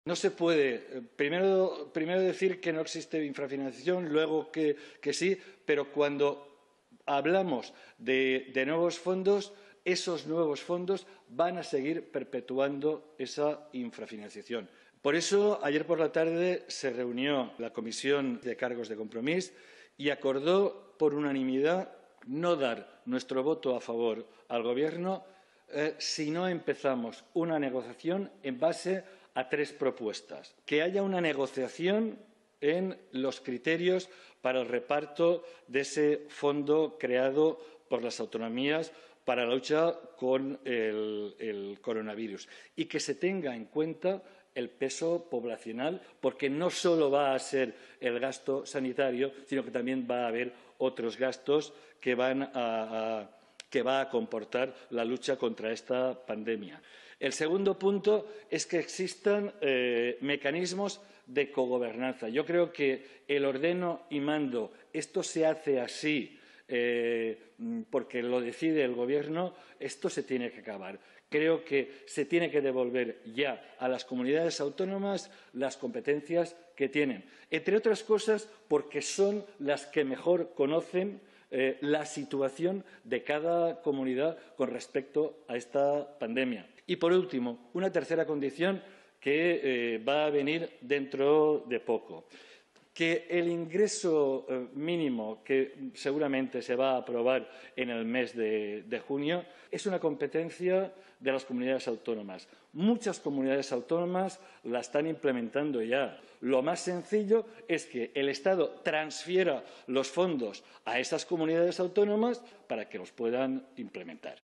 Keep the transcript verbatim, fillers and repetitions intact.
No se puede, primero, primero decir que no existe infrafinanciación, luego que, que sí, pero cuando hablamos de, de nuevos fondos, esos nuevos fondos van a seguir perpetuando esa infrafinanciación. Por eso, ayer por la tarde se reunió la Comisión de Cargos de Compromís y acordó por unanimidad no dar nuestro voto a favor al Gobierno eh, si no empezamos una negociación en base a tres propuestas. Que haya una negociación en los criterios para el reparto de ese fondo creado por las autonomías para la lucha con el, el coronavirus y que se tenga en cuenta el peso poblacional, porque no solo va a ser el gasto sanitario, sino que también va a haber otros gastos que van a, a que va a comportar la lucha contra esta pandemia. El segundo punto es que existan eh, mecanismos de cogobernanza. Yo creo que el ordeno y mando, esto se hace así eh, porque lo decide el Gobierno, esto se tiene que acabar. Creo que se tiene que devolver ya a las comunidades autónomas las competencias que tienen, entre otras cosas porque son las que mejor conocen eh, la situación de cada comunidad con respecto a esta pandemia. Y, por último, una tercera condición que eh, va a venir dentro de poco. Que el ingreso eh, mínimo, que seguramente se va a aprobar en el mes de, de junio, es una competencia de las comunidades autónomas. Muchas comunidades autónomas la están implementando ya. Lo más sencillo es que el Estado transfiera los fondos a esas comunidades autónomas para que los puedan implementar.